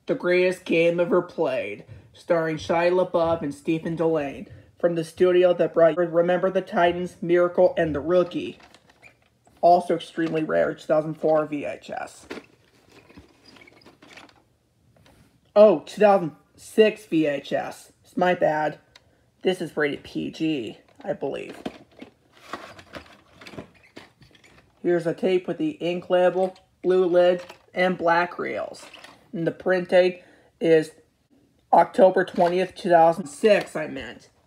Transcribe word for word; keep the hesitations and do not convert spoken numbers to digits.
The Greatest Game Ever Played, starring Shia LaBeouf and Stephen Delane, from the studio that brought Remember the Titans, Miracle, and The Rookie. Also extremely rare, two thousand four V H S. Oh, two thousand six V H S. It's my bad. This is rated P G, I believe. Here's a tape with the ink label, blue lid, and black reels. And the print date is October twentieth, two thousand six, I meant.